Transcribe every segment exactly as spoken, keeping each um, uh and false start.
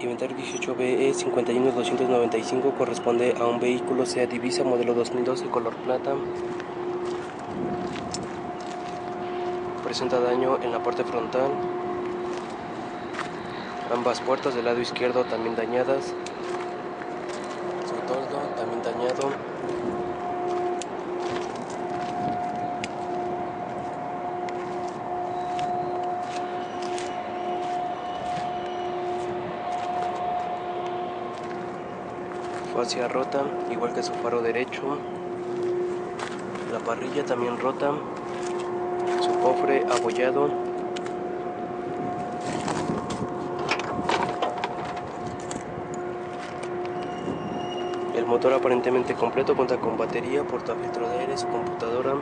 Inventario dieciocho B E cincuenta y uno doscientos noventa y cinco corresponde a un vehículo SEAT Ibiza modelo dos mil doce color plata. Presenta daño en la parte frontal. Ambas puertas del lado izquierdo también dañadas. Su toldo también dañado. Fascia rota, igual que su faro derecho. La parrilla también rota. Su cofre abollado. El motor aparentemente completo, cuenta con batería, portafiltro de aire, su computadora.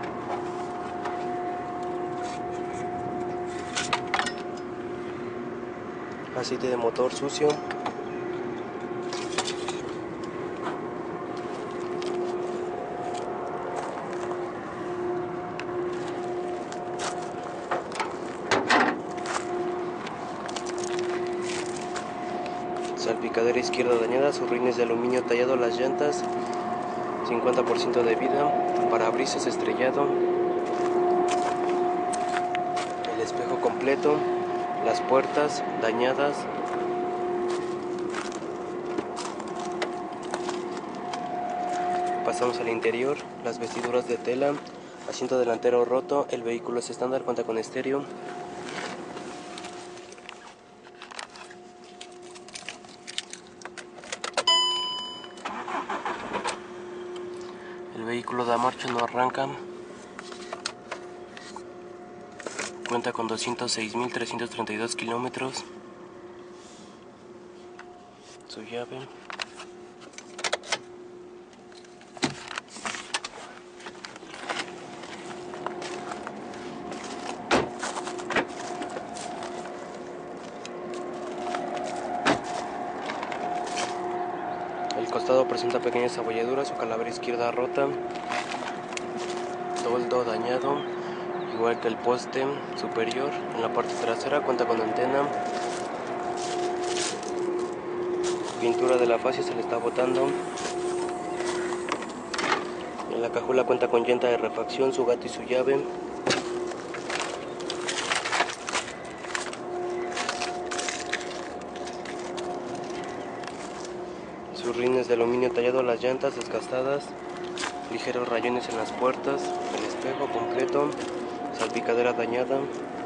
Aceite de motor sucio. Salpicadera izquierda dañada, sus rines de aluminio tallado, las llantas, cincuenta por ciento de vida, parabrisas estrellado, el espejo completo, las puertas dañadas, pasamos al interior, las vestiduras de tela, asiento delantero roto, el vehículo es estándar, cuenta con estéreo. El vehículo da marcha, no arranca. Cuenta con doscientos seis mil trescientos treinta y dos kilómetros. Su llave. El costado presenta pequeñas abolladuras, su calavera izquierda rota, toldo dañado, igual que el poste superior. En la parte trasera cuenta con antena. Pintura de la fascia se le está botando. En la cajuela cuenta con llanta de refacción, su gato y su llave. Sus rines de aluminio tallado, las llantas desgastadas, ligeros rayones en las puertas, el espejo completo, salpicadera dañada.